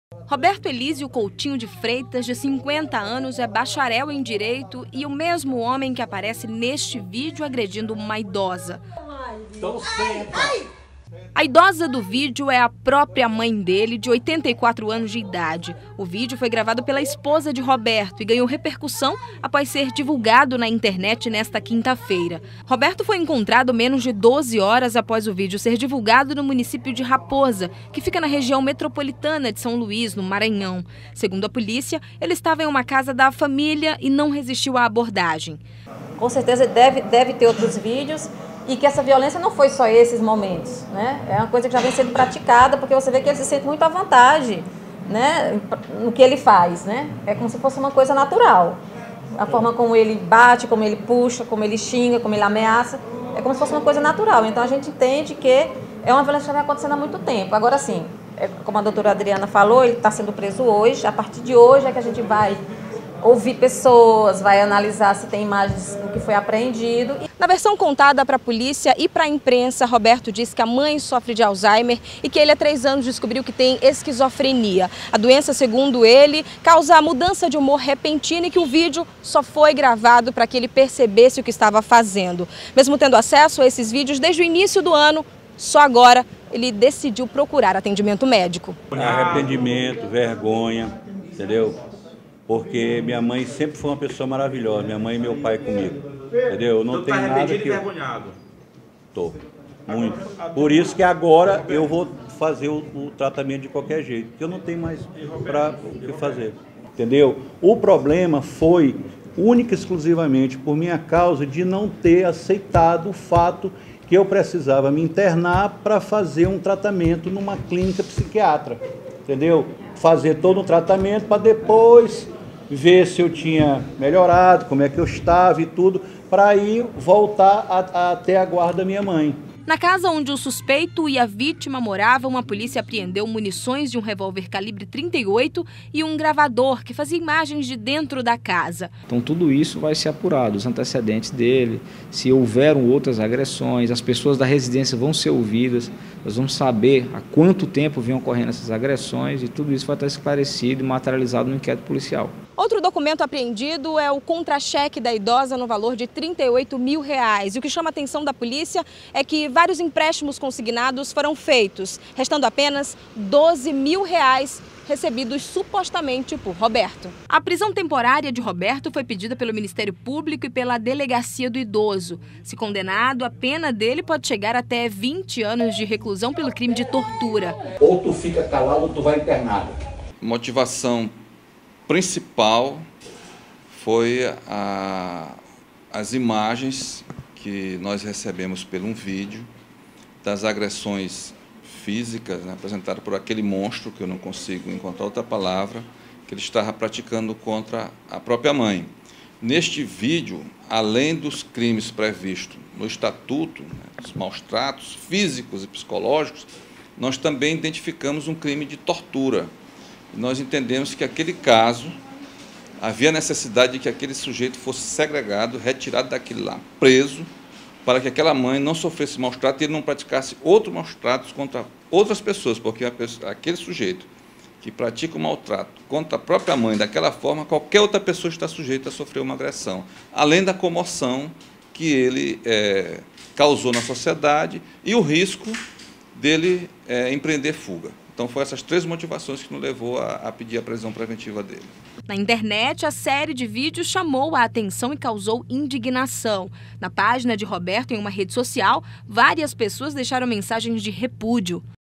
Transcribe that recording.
Roberto Elísio Coutinho de Freitas, de 50 anos, é bacharel em Direito e o mesmo homem que aparece neste vídeo agredindo uma idosa. Então senta. A idosa do vídeo é a própria mãe dele, de 84 anos de idade. O vídeo foi gravado pela esposa de Roberto e ganhou repercussão após ser divulgado na internet nesta quinta-feira. Roberto foi encontrado menos de 12 horas após o vídeo ser divulgado no município de Raposa, que fica na região metropolitana de São Luís, no Maranhão. Segundo a polícia, ele estava em uma casa da família e não resistiu à abordagem. Com certeza deve ter outros vídeos. E que essa violência não foi só esses momentos, né? É uma coisa que já vem sendo praticada, porque você vê que ele se sente muito à vontade, né? No que ele faz, né? É como se fosse uma coisa natural. A forma como ele bate, como ele puxa, como ele xinga, como ele ameaça, é como se fosse uma coisa natural. Então a gente entende que é uma violência que vem acontecendo há muito tempo. Agora sim, como a doutora Adriana falou, ele está sendo preso hoje. A partir de hoje é que a gente vai ouvir pessoas, vai analisar se tem imagens do que foi apreendido. Na versão contada para a polícia e para a imprensa, Roberto diz que a mãe sofre de Alzheimer e que ele há 3 anos descobriu que tem esquizofrenia. A doença, segundo ele, causa a mudança de humor repentina e que o vídeo só foi gravado para que ele percebesse o que estava fazendo. Mesmo tendo acesso a esses vídeos desde o início do ano, só agora ele decidiu procurar atendimento médico. Arrependimento, vergonha, entendeu? Porque minha mãe sempre foi uma pessoa maravilhosa, minha mãe e meu pai comigo, entendeu? Não tem nada que... envergonhado? Tô, muito. Por isso que agora eu vou fazer o tratamento de qualquer jeito, porque eu não tenho mais para o que fazer, entendeu? O problema foi única e exclusivamente por minha causa de não ter aceitado o fato que eu precisava me internar para fazer um tratamento numa clínica psiquiatra, entendeu? Fazer todo um tratamento para depois ver se eu tinha melhorado, como é que eu estava e tudo, para ir voltar até a guarda da minha mãe. Na casa onde o suspeito e a vítima moravam, a polícia apreendeu munições de um revólver calibre 38 e um gravador que fazia imagens de dentro da casa. Então tudo isso vai ser apurado, os antecedentes dele, se houveram outras agressões, as pessoas da residência vão ser ouvidas, nós vamos saber há quanto tempo vinham ocorrendo essas agressões e tudo isso vai estar esclarecido e materializado no inquérito policial. Outro documento apreendido é o contra-cheque da idosa no valor de R$38 mil. E o que chama a atenção da polícia é que vários empréstimos consignados foram feitos, restando apenas R$12 mil recebidos supostamente por Roberto. A prisão temporária de Roberto foi pedida pelo Ministério Público e pela Delegacia do Idoso. Se condenado, a pena dele pode chegar até 20 anos de reclusão pelo crime de tortura. Ou tu fica calado ou tu vai internado. Motivação principal foi as imagens que nós recebemos por um vídeo das agressões físicas, né, apresentadas por aquele monstro, que eu não consigo encontrar outra palavra, que ele estava praticando contra a própria mãe. Neste vídeo, além dos crimes previstos no Estatuto, né, os maus-tratos físicos e psicológicos, nós também identificamos um crime de tortura. Nós entendemos que aquele caso, havia necessidade de que aquele sujeito fosse segregado, retirado daquele lá, preso, para que aquela mãe não sofresse maus-tratos e ele não praticasse outros maus-tratos contra outras pessoas, porque aquele sujeito que pratica o maltrato contra a própria mãe daquela forma, qualquer outra pessoa está sujeita a sofrer uma agressão, além da comoção que ele causou na sociedade e o risco dele empreender fuga. Então, foram essas 3 motivações que nos levou a pedir a prisão preventiva dele. Na internet, a série de vídeos chamou a atenção e causou indignação. Na página de Roberto, em uma rede social, várias pessoas deixaram mensagens de repúdio.